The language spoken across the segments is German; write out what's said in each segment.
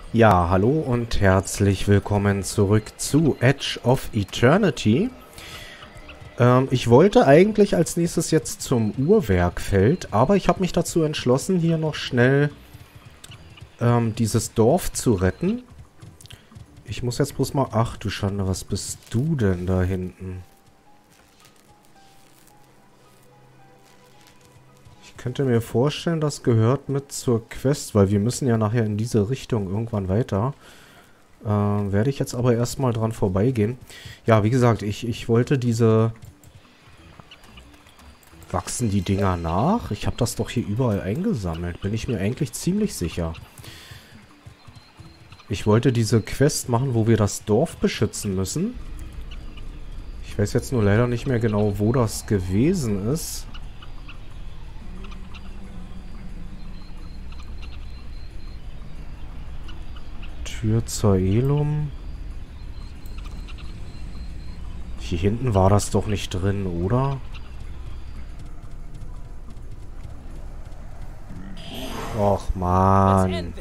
Ja, hallo und herzlich willkommen zurück zu Edge of Eternity. Ich wollte eigentlich als nächstes jetzt zum Uhrwerkfeld, aber ich habe mich dazu entschlossen, hier noch schnell dieses Dorf zu retten. Ich muss jetzt bloß mal... Ach du Schande, was bist du denn da hinten? Ich könnte mir vorstellen, das gehört mit zur Quest, weil wir müssen ja nachher in diese Richtung irgendwann weiter. Werde ich jetzt aber erstmal dran vorbeigehen. Ja, wie gesagt, ich wollte diese... Wachsen die Dinger nach? Ich habe das doch hier überall eingesammelt. Bin ich mir eigentlich ziemlich sicher. Ich wollte diese Quest machen, wo wir das Dorf beschützen müssen. Ich weiß jetzt nur leider nicht mehr genau, wo das gewesen ist. Tür zur Elum. Hier hinten war das doch nicht drin, oder? Och, Mann.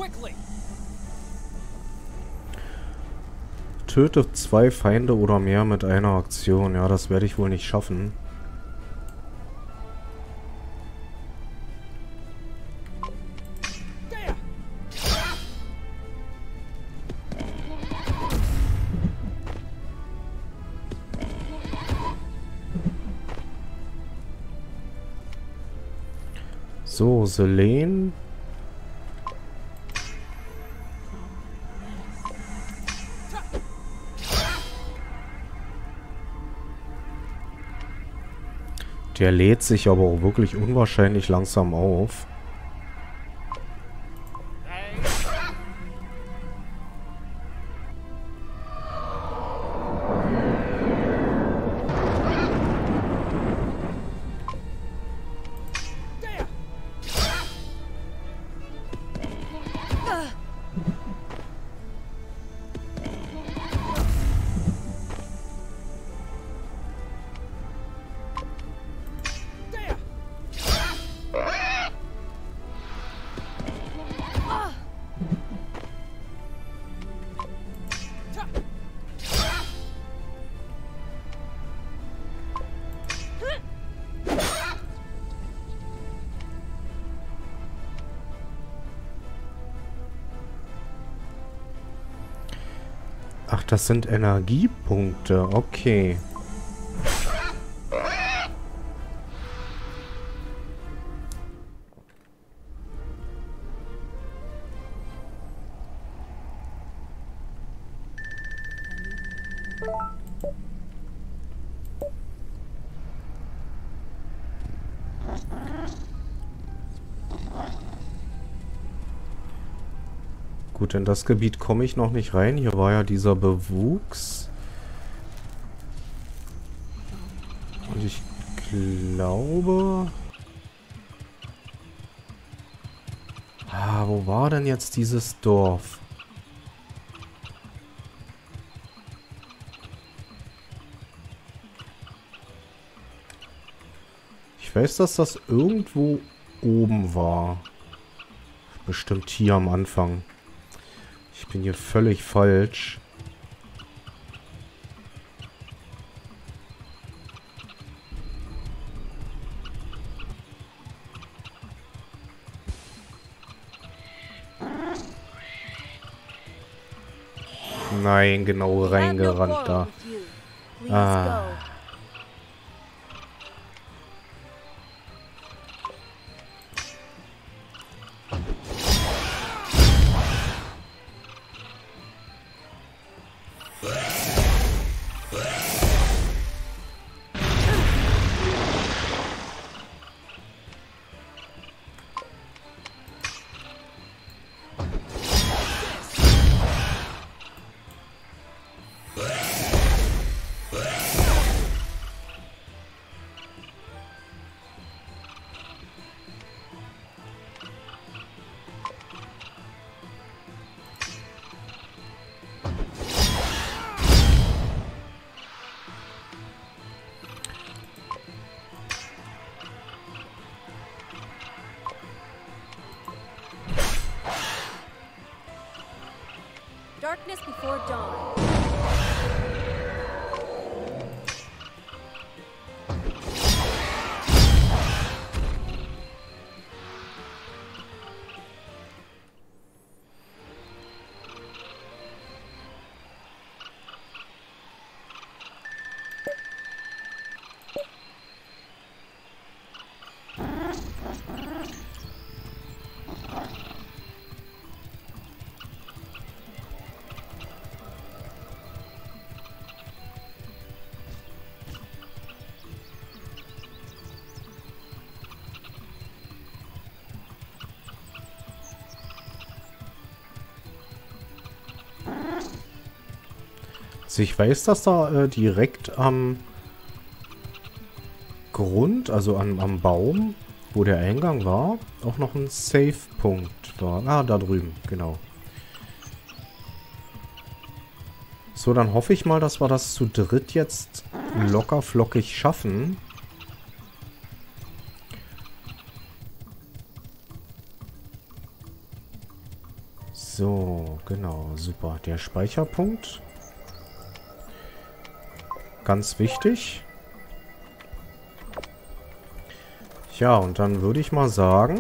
Töte 2 Feinde oder mehr mit einer Aktion. Ja, das werde ich wohl nicht schaffen. So, Selene. Der lädt sich aber auch wirklich unwahrscheinlich langsam auf. Ach, das sind Energiepunkte. Okay. Gut, in das Gebiet komme ich noch nicht rein. Hier war ja dieser Bewuchs. Und ich glaube... wo war denn jetzt dieses Dorf? Ich weiß, dass das irgendwo oben war. Bestimmt hier am Anfang. Ich bin hier völlig falsch. Nein, genau reingerannt da. Ah. darkness before dawn. Also ich weiß, dass da direkt am Grund, also am Baum, wo der Eingang war, auch noch ein Save-Punkt war. Ah, da drüben, genau. So, dann hoffe ich mal, dass wir das zu dritt jetzt locker flockig schaffen. So, genau, super. Der Speicherpunkt. Ganz wichtig. Ja, und dann würde ich mal sagen,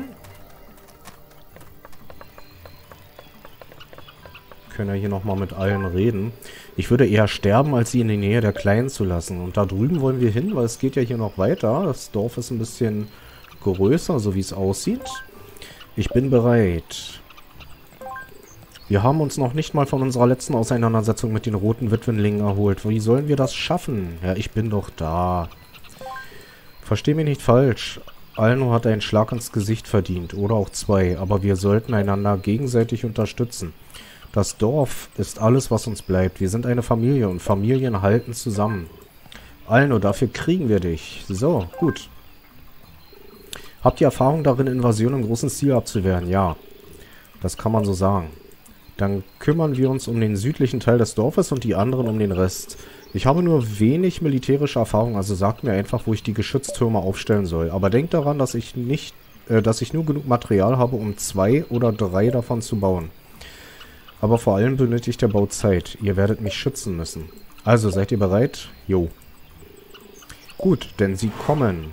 können wir hier nochmal mit allen reden. Ich würde eher sterben, als sie in die Nähe der Kleinen zu lassen. Und da drüben wollen wir hin, weil es geht ja hier noch weiter. Das Dorf ist ein bisschen größer, so wie es aussieht. Ich bin bereit. Wir haben uns noch nicht mal von unserer letzten Auseinandersetzung mit den roten Witwenlingen erholt. Wie sollen wir das schaffen? Ja, ich bin doch da. Versteh mich nicht falsch. Alno hat einen Schlag ins Gesicht verdient. Oder auch zwei. Aber wir sollten einander gegenseitig unterstützen. Das Dorf ist alles, was uns bleibt. Wir sind eine Familie und Familien halten zusammen. Alno, dafür kriegen wir dich. So, gut. Habt ihr Erfahrung darin, Invasionen im großen Stil abzuwehren? Ja. Das kann man so sagen. Dann kümmern wir uns um den südlichen Teil des Dorfes und die anderen um den Rest. Ich habe nur wenig militärische Erfahrung, also sagt mir einfach, wo ich die Geschütztürme aufstellen soll. Aber denkt daran, dass ich nur genug Material habe, um 2 oder 3 davon zu bauen. Aber vor allem benötigt der Bau Zeit. Ihr werdet mich schützen müssen. Also, seid ihr bereit? Jo. Gut, denn sie kommen.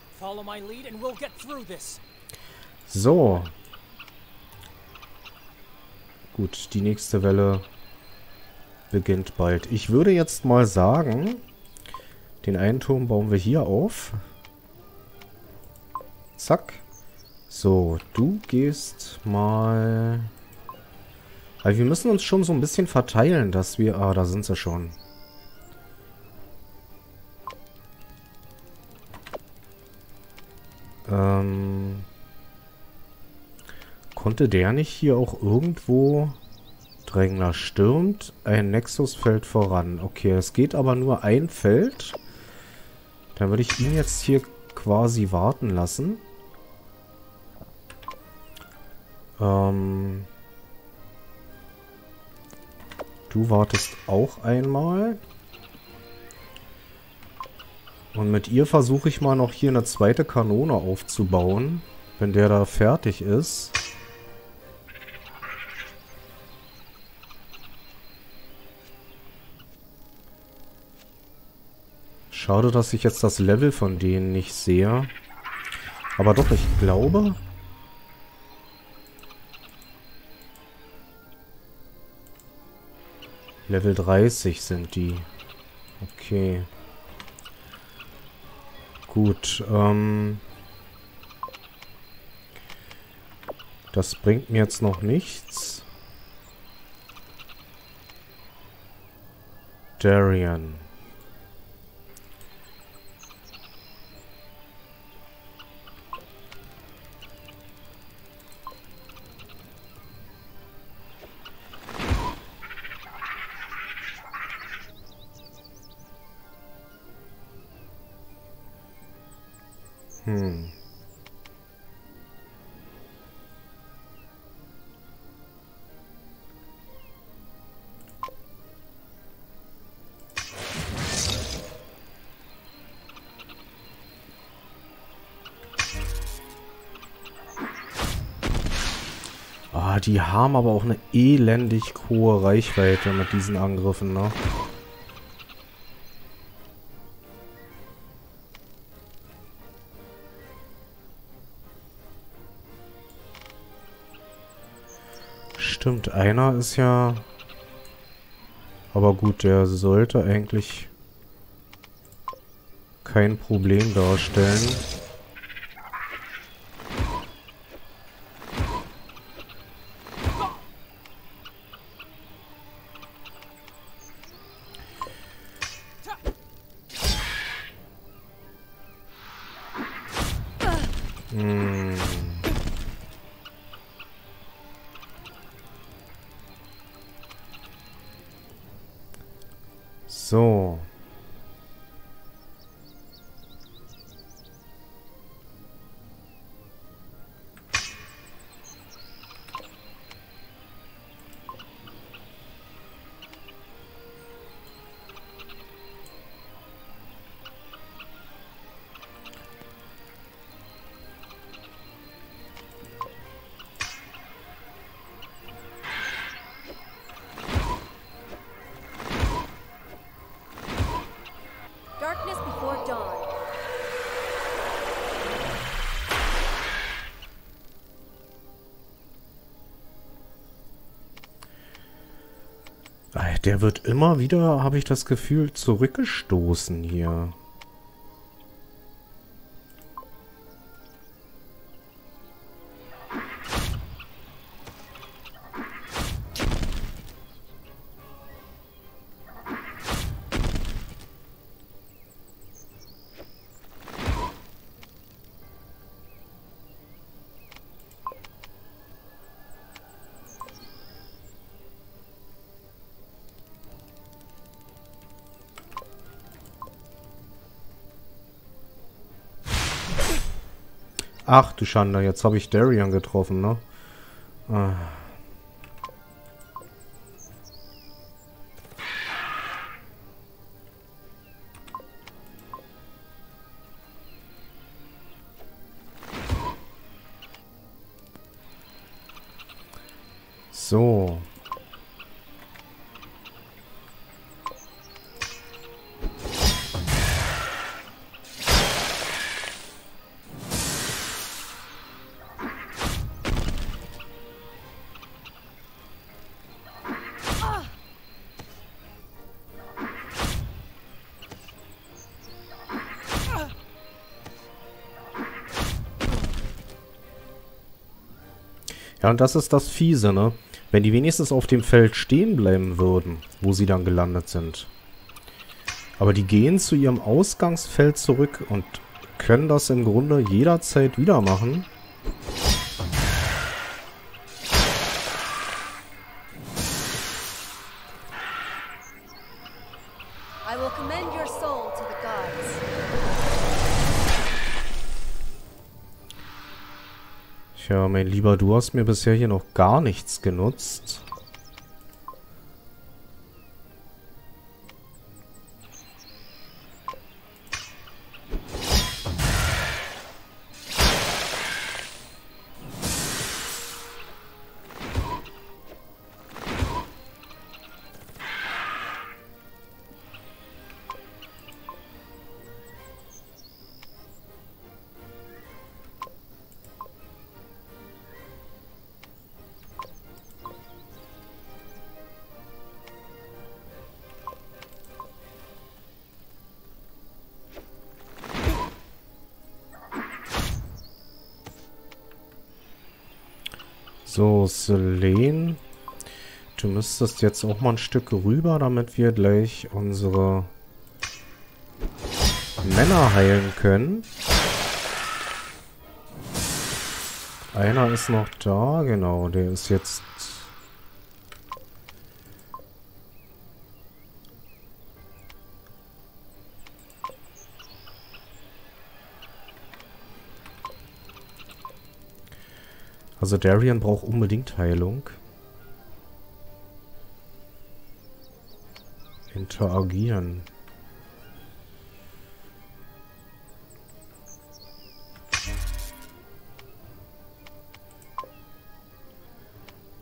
So. Gut, die nächste Welle beginnt bald. Ich würde jetzt mal sagen, den einen Turm bauen wir hier auf. Zack. So, du gehst mal... Also wir müssen uns schon so ein bisschen verteilen, dass wir... Ah, da sind sie schon. Konnte der nicht hier auch irgendwo... Drängler stürmt, ein Nexus fällt voran. Okay, es geht aber nur ein Feld. Dann würde ich ihn jetzt hier quasi warten lassen. Du wartest auch einmal. Und mit ihr versuche ich mal noch hier eine zweite Kanone aufzubauen, wenn der da fertig ist. Schade, dass ich jetzt das Level von denen nicht sehe. Aber doch, ich glaube... Level 30 sind die. Okay. Gut, das bringt mir jetzt noch nichts. Darian. Ah, die haben aber auch eine elendig hohe Reichweite mit diesen Angriffen, ne? Stimmt, einer ist ja... Aber gut, der sollte eigentlich kein Problem darstellen. Hm. So. Darkness before dawn. Der wird immer wieder, habe ich das Gefühl, zurückgestoßen hier. Ach du Schande, jetzt habe ich Darian getroffen, ne? Ah. So. Ja, und das ist das Fiese, ne? Wenn die wenigstens auf dem Feld stehen bleiben würden, wo sie dann gelandet sind. Aber die gehen zu ihrem Ausgangsfeld zurück und können das im Grunde jederzeit wieder machen. I will commend your soul to the gods. Tja, mein Lieber, du hast mir bisher hier noch gar nichts genutzt. So, Selene. Du müsstest jetzt auch mal ein Stück rüber, damit wir gleich unsere Männer heilen können. Einer ist noch da, genau, der ist jetzt... Also Darian braucht unbedingt Heilung. Interagieren.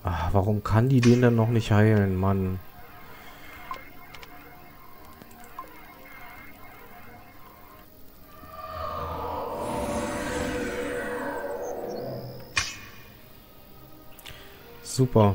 Ah, warum kann die den denn noch nicht heilen, Mann? Super.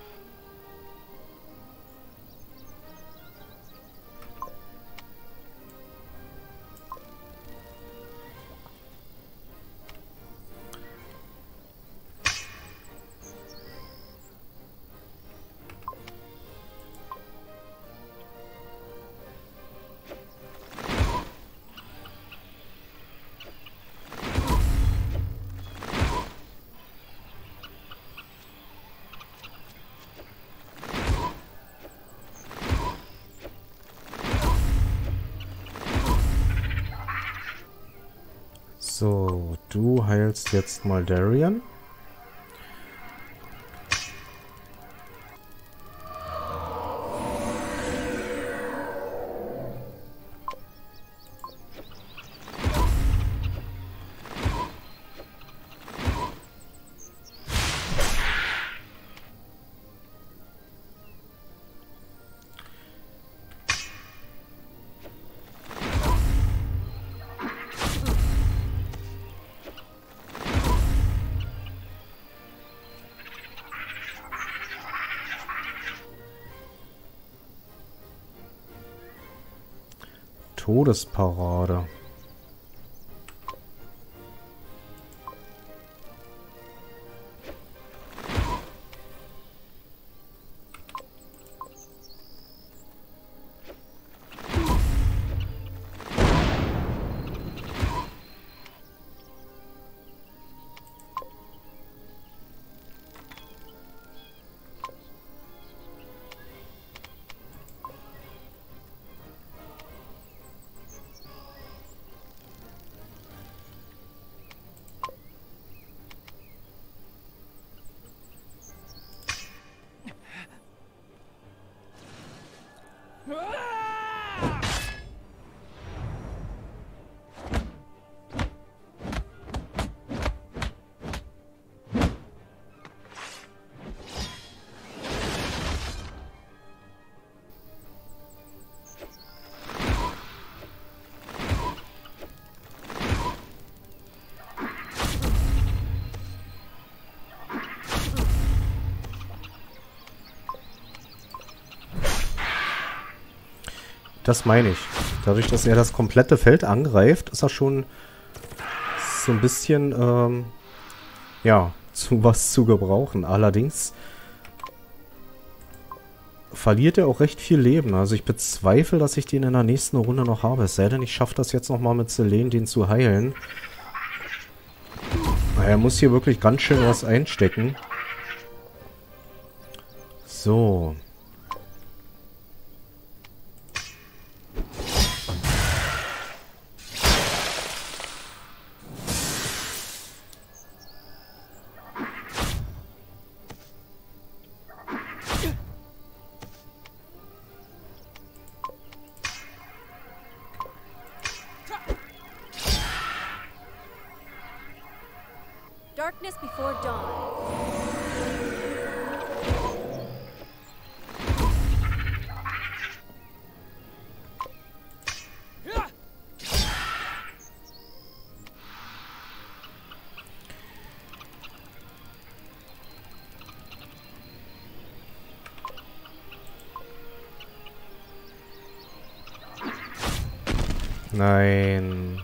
So, du heilst jetzt mal Darian. Todesparade. Das meine ich. Dadurch, dass er das komplette Feld angreift, ist er schon so ein bisschen, ja, zu was zu gebrauchen. Allerdings verliert er auch recht viel Leben. Also ich bezweifle, dass ich den in der nächsten Runde noch habe. Es sei denn, ich schaffe das jetzt nochmal mit Selene, den zu heilen. Er muss hier wirklich ganz schön was einstecken. So. Darkness before dawn. Nein.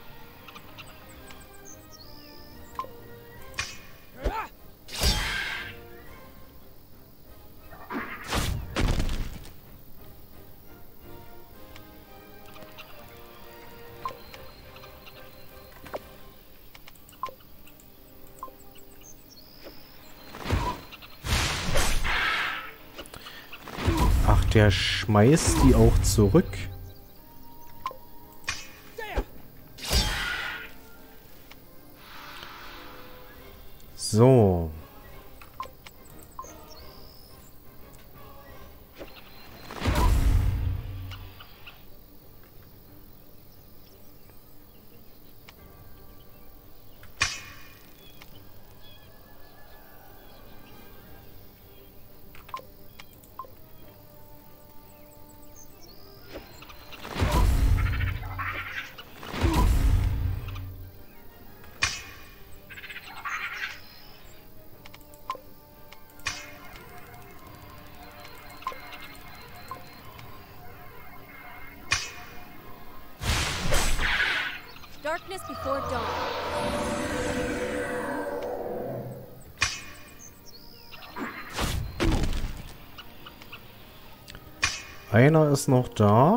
Ach, der schmeißt die auch zurück. So. Darkness before dawn. Einer ist noch da.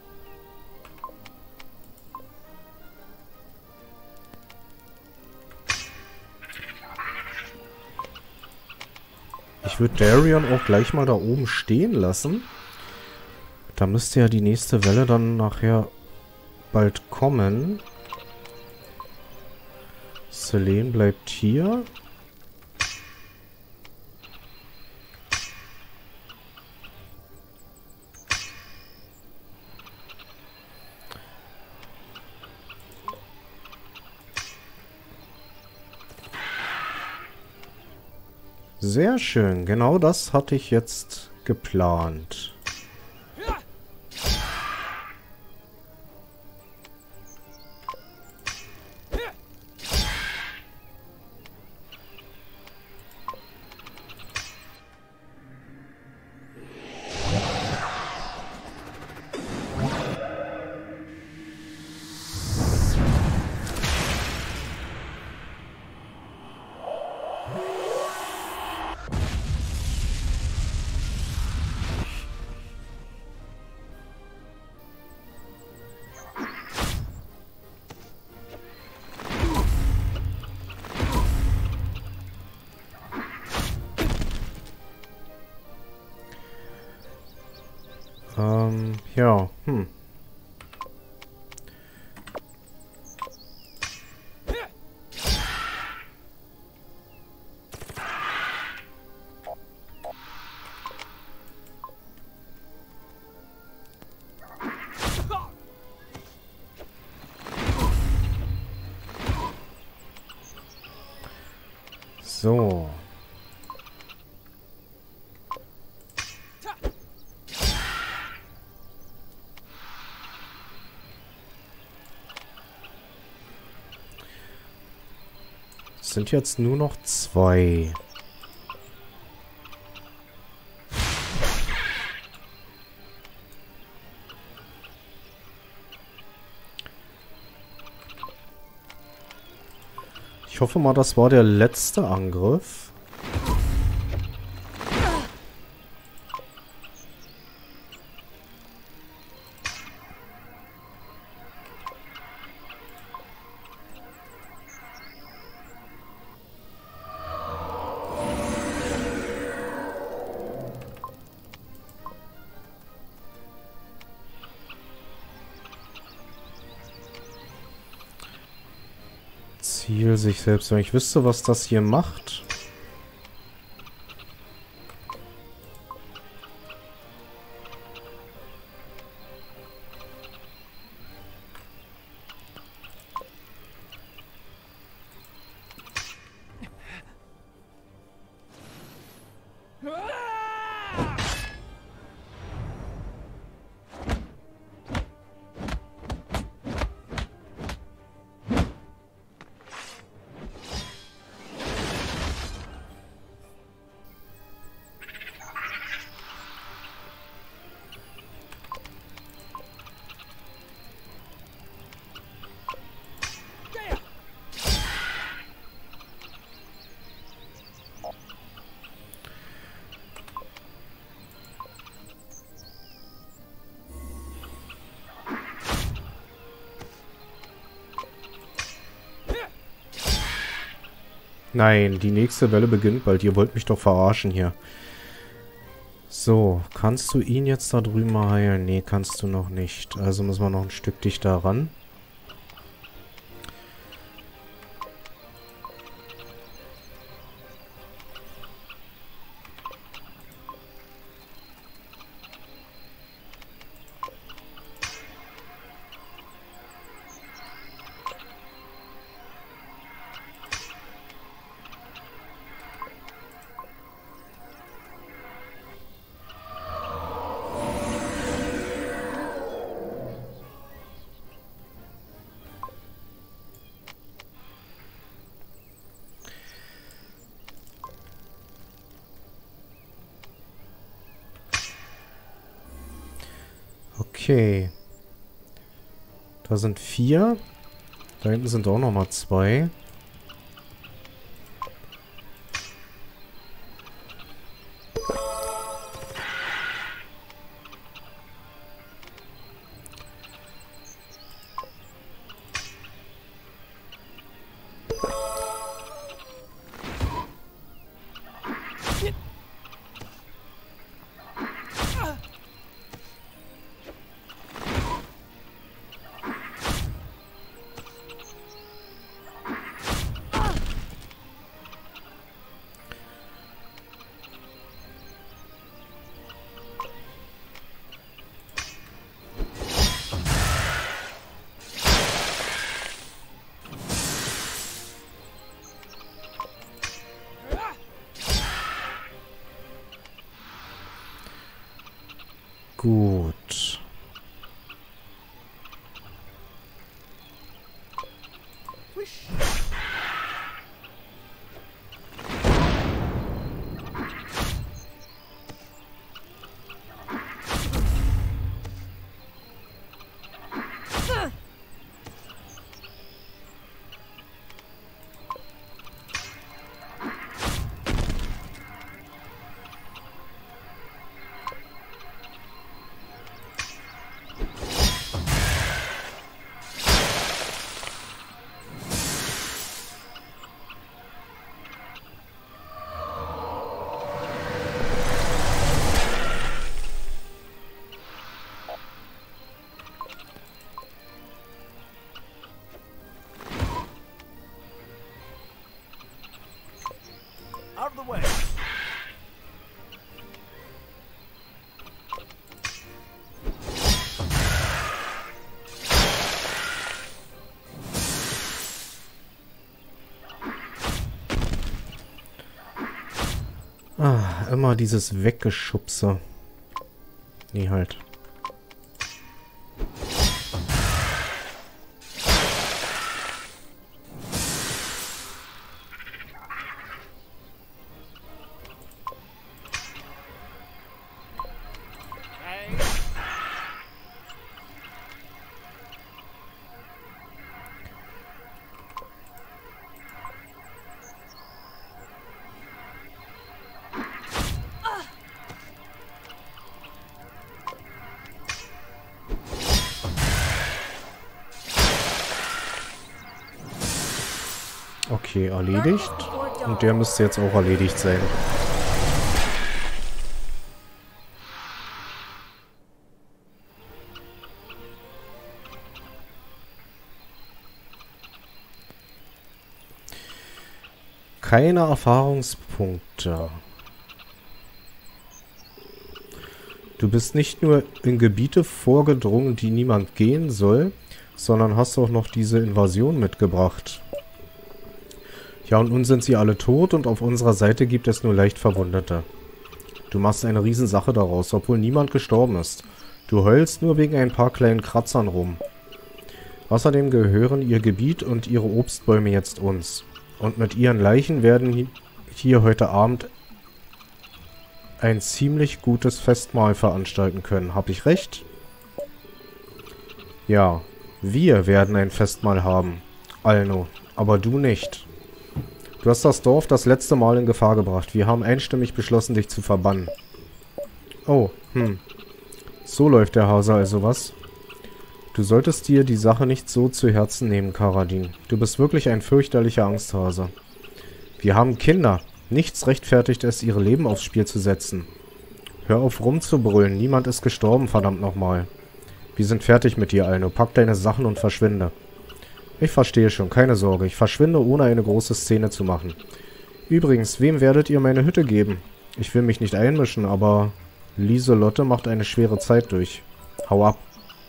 Ich würde Darion auch gleich mal da oben stehen lassen. Da müsste ja die nächste Welle dann nachher bald kommen. Selene bleibt hier. Sehr schön, genau das hatte ich jetzt geplant. Ja, So. Es sind jetzt nur noch 2. Ich hoffe mal, das war der letzte Angriff. Ziel sich selbst. Wenn ich wüsste, was das hier macht. Nein, die nächste Welle beginnt bald. Ihr wollt mich doch verarschen hier. So, kannst du ihn jetzt da drüben mal heilen? Nee, kannst du noch nicht. Also müssen wir noch ein Stück dichter ran. Okay. Da sind 4. Da hinten sind auch noch mal 2. Gut. Out of the way. Ah, immer dieses Weggeschubse. Nee, halt. Okay, erledigt. Und der müsste jetzt auch erledigt sein. Keine Erfahrungspunkte. Du bist nicht nur in Gebiete vorgedrungen, die niemand gehen soll, sondern hast auch noch diese Invasion mitgebracht. Ja, und nun sind sie alle tot und auf unserer Seite gibt es nur leicht Verwundete. Du machst eine Riesensache daraus, obwohl niemand gestorben ist. Du heulst nur wegen ein paar kleinen Kratzern rum. Außerdem gehören ihr Gebiet und ihre Obstbäume jetzt uns. Und mit ihren Leichen werden hier heute Abend ein ziemlich gutes Festmahl veranstalten können. Hab ich recht? Ja, wir werden ein Festmahl haben, Alno, aber du nicht. Du hast das Dorf das letzte Mal in Gefahr gebracht. Wir haben einstimmig beschlossen, dich zu verbannen. Oh, so läuft der Hase also, was? Du solltest dir die Sache nicht so zu Herzen nehmen, Karadin. Du bist wirklich ein fürchterlicher Angsthase. Wir haben Kinder. Nichts rechtfertigt es, ihre Leben aufs Spiel zu setzen. Hör auf rumzubrüllen. Niemand ist gestorben, verdammt nochmal. Wir sind fertig mit dir, Alno. Pack deine Sachen und verschwinde. Ich verstehe schon, keine Sorge. Ich verschwinde, ohne eine große Szene zu machen. Übrigens, wem werdet ihr meine Hütte geben? Ich will mich nicht einmischen, aber Lieselotte macht eine schwere Zeit durch. Hau ab.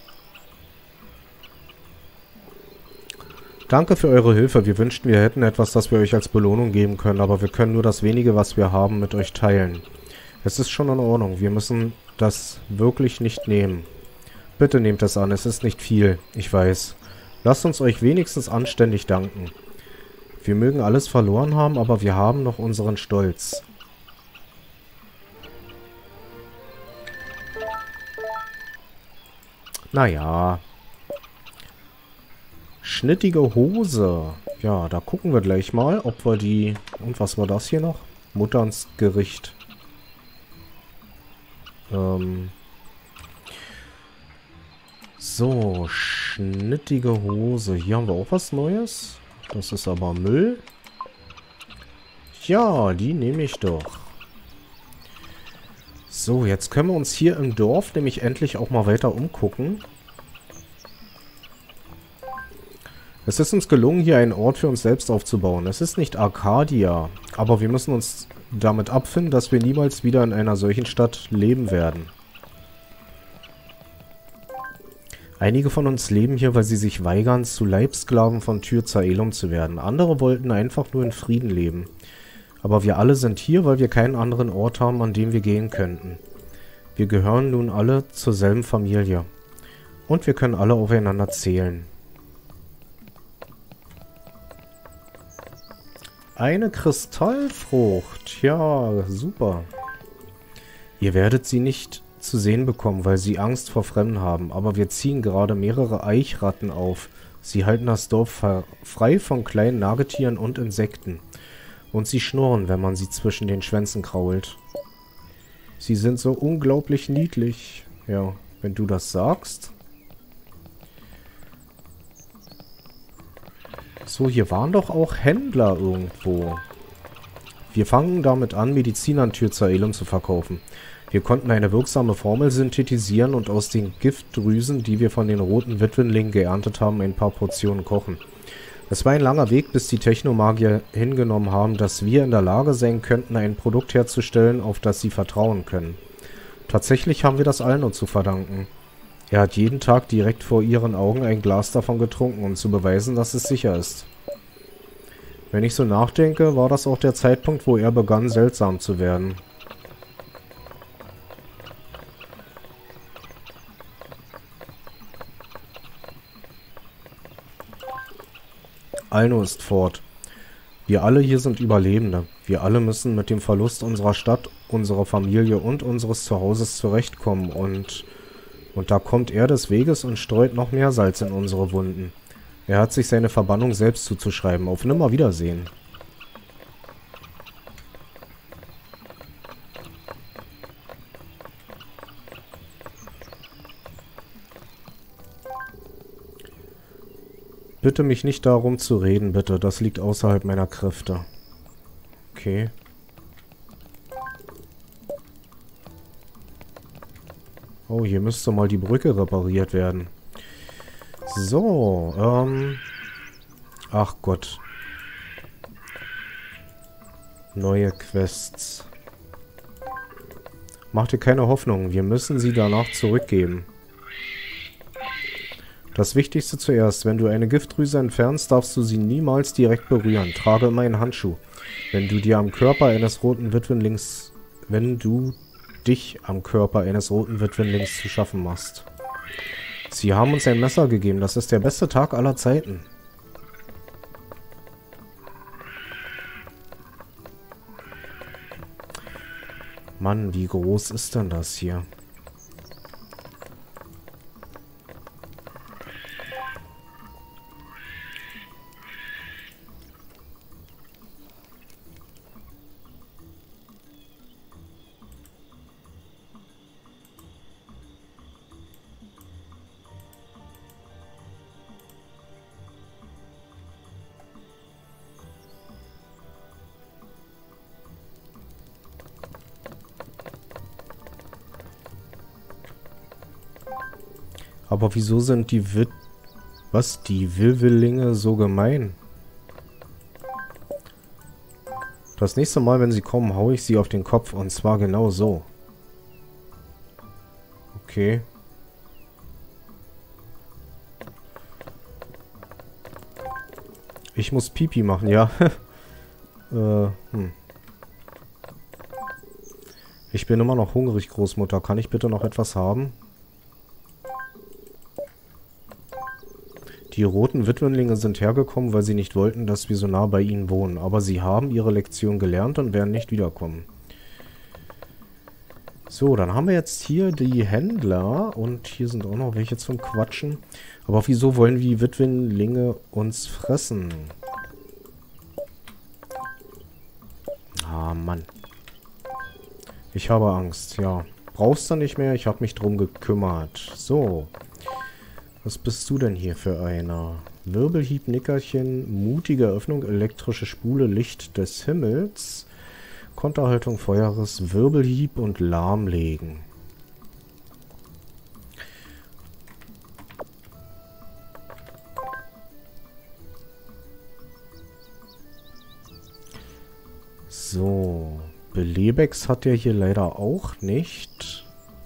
Danke für eure Hilfe. Wir wünschten, wir hätten etwas, das wir euch als Belohnung geben können, aber wir können nur das wenige, was wir haben, mit euch teilen. Es ist schon in Ordnung. Wir müssen das wirklich nicht nehmen. Bitte nehmt es an. Es ist nicht viel. Ich weiß. Lasst uns euch wenigstens anständig danken. Wir mögen alles verloren haben, aber wir haben noch unseren Stolz. Naja. schnittige Hose. Ja, da gucken wir gleich mal, ob wir die... Und was war das hier noch? Mutterns Gericht. So, schnittige Hose. Hier haben wir auch was Neues. Das ist aber Müll. Ja, die nehme ich doch. So, jetzt können wir uns hier im Dorf nämlich endlich auch mal weiter umgucken. Es ist uns gelungen, hier einen Ort für uns selbst aufzubauen. Es ist nicht Arcadia, aber wir müssen uns damit abfinden, dass wir niemals wieder in einer solchen Stadt leben werden. Einige von uns leben hier, weil sie sich weigern, zu Leibsklaven von Tyr-Zaelum zu werden. Andere wollten einfach nur in Frieden leben. Aber wir alle sind hier, weil wir keinen anderen Ort haben, an dem wir gehen könnten. Wir gehören nun alle zur selben Familie. Und wir können alle aufeinander zählen. Eine Kristallfrucht. Ja, super. Ihr werdet sie nicht zu sehen bekommen, weil sie Angst vor Fremden haben. Aber wir ziehen gerade mehrere Eichratten auf. Sie halten das Dorf frei von kleinen Nagetieren und Insekten. Und sie schnurren, wenn man sie zwischen den Schwänzen krault. Sie sind so unglaublich niedlich. Ja, wenn du das sagst. So, hier waren doch auch Händler irgendwo. Wir fangen damit an, Medizin an Tyr-Zaelum zu verkaufen. Wir konnten eine wirksame Formel synthetisieren und aus den Giftdrüsen, die wir von den roten Witwenlingen geerntet haben, ein paar Portionen kochen. Es war ein langer Weg, bis die Technomagier hingenommen haben, dass wir in der Lage sein könnten, ein Produkt herzustellen, auf das sie vertrauen können. Tatsächlich haben wir das Alno zu verdanken. Er hat jeden Tag direkt vor ihren Augen ein Glas davon getrunken, um zu beweisen, dass es sicher ist. Wenn ich so nachdenke, war das auch der Zeitpunkt, wo er begann, seltsam zu werden. Alno ist fort. Wir alle hier sind Überlebende. Wir alle müssen mit dem Verlust unserer Stadt, unserer Familie und unseres Zuhauses zurechtkommen und da kommt er des Weges und streut noch mehr Salz in unsere Wunden. Er hat sich seine Verbannung selbst zuzuschreiben. Auf Nimmerwiedersehen. Bitte mich nicht darum zu reden, bitte. Das liegt außerhalb meiner Kräfte. Okay. Oh, hier müsste mal die Brücke repariert werden. So, ach Gott. Neue Quests. Mach dir keine Hoffnung. Wir müssen sie danach zurückgeben. Das Wichtigste zuerst. Wenn du eine Giftdrüse entfernst, darfst du sie niemals direkt berühren. Trage immer einen Handschuh. Wenn du dich am Körper eines roten Witwenlings zu schaffen machst. Sie haben uns ein Messer gegeben. Das ist der beste Tag aller Zeiten. Mann, wie groß ist denn das hier? Aber wieso sind die Wiwelinge so gemein? Das nächste Mal, wenn sie kommen, haue ich sie auf den Kopf. Und zwar genau so. Okay. Ich muss Pipi machen, ja. Ich bin immer noch hungrig, Großmutter. Kann ich bitte noch etwas haben? Die roten Witwenlinge sind hergekommen, weil sie nicht wollten, dass wir so nah bei ihnen wohnen. Aber sie haben ihre Lektion gelernt und werden nicht wiederkommen. So, dann haben wir jetzt hier die Händler und hier sind auch noch welche zum Quatschen. Aber wieso wollen die Witwenlinge uns fressen? Ah, Mann. Ich habe Angst, ja. Brauchst du nicht mehr? Ich habe mich drum gekümmert. So. Was bist du denn hier für einer? Wirbelhieb, Nickerchen, mutige Öffnung, elektrische Spule, Licht des Himmels, Konterhaltung, Feuerriss, Wirbelhieb und Lahmlegen. So. Belebex hat er hier leider auch nicht.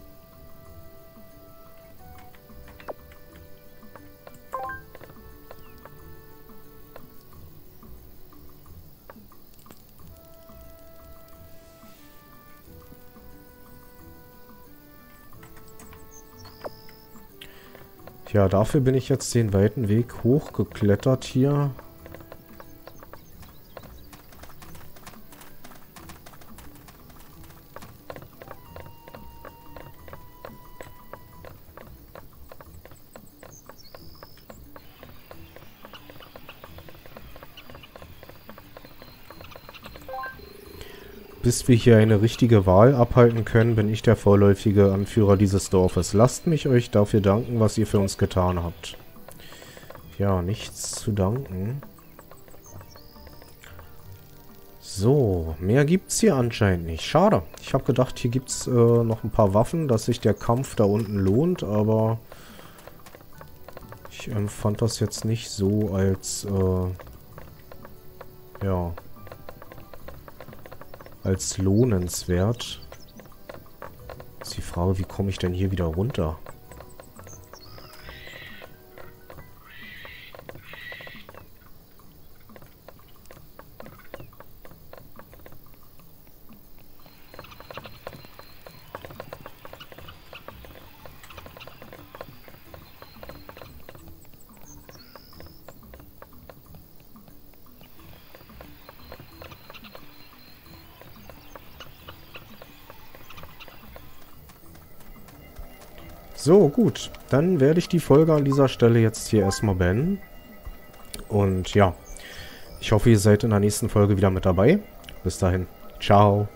Ja, dafür bin ich jetzt den weiten Weg hochgeklettert hier. Bis wir hier eine richtige Wahl abhalten können, bin ich der vorläufige Anführer dieses Dorfes. Lasst mich euch dafür danken, was ihr für uns getan habt. Ja, nichts zu danken. So, mehr gibt's hier anscheinend nicht. Schade. Ich habe gedacht, hier gibt's noch ein paar Waffen, dass sich der Kampf da unten lohnt, aber ich empfand das jetzt nicht so als, ja, als lohnenswert. Ist die Frage, wie komme ich denn hier wieder runter? So, gut. Dann werde ich die Folge an dieser Stelle jetzt hier erstmal beenden. Und ja, ich hoffe, ihr seid in der nächsten Folge wieder mit dabei. Bis dahin. Ciao.